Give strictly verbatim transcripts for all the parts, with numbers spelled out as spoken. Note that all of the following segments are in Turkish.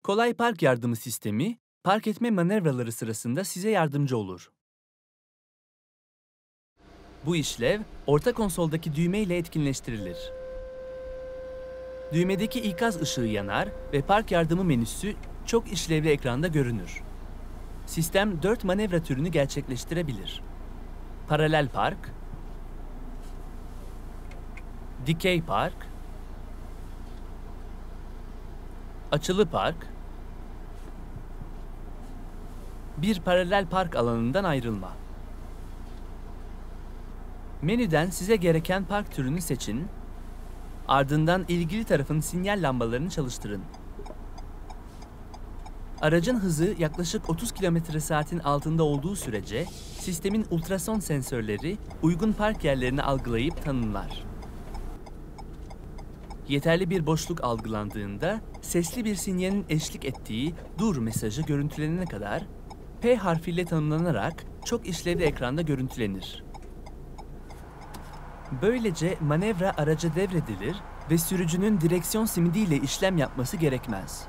Kolay park yardımı sistemi, park etme manevraları sırasında size yardımcı olur. Bu işlev, orta konsoldaki düğme ile etkinleştirilir. Düğmedeki ikaz ışığı yanar ve park yardımı menüsü çok işlevli ekranda görünür. Sistem dört manevra türünü gerçekleştirebilir. Paralel park, dikey park, açılı park, bir paralel park alanından ayrılma. Menüden size gereken park türünü seçin, ardından ilgili tarafın sinyal lambalarını çalıştırın. Aracın hızı yaklaşık otuz kilometre saatin altında olduğu sürece sistemin ultrason sensörleri uygun park yerlerini algılayıp tanımlar. Yeterli bir boşluk algılandığında sesli bir sinyalin eşlik ettiği dur mesajı görüntülenene kadar P harfiyle tanımlanarak çok işlevli ekranda görüntülenir. Böylece manevra araca devredilir ve sürücünün direksiyon simidiyle işlem yapması gerekmez.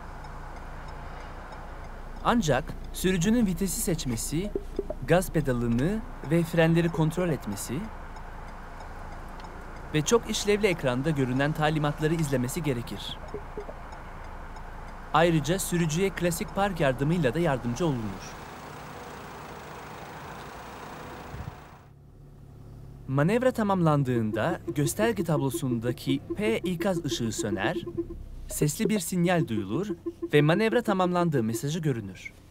Ancak sürücünün vitesi seçmesi, gaz pedalını ve frenleri kontrol etmesi ve çok işlevli ekranda görünen talimatları izlemesi gerekir. Ayrıca sürücüye klasik park yardımıyla da yardımcı olunur. Manevra tamamlandığında gösterge tablosundaki P ikaz ışığı söner, sesli bir sinyal duyulur ve manevra tamamlandığı mesajı görünür.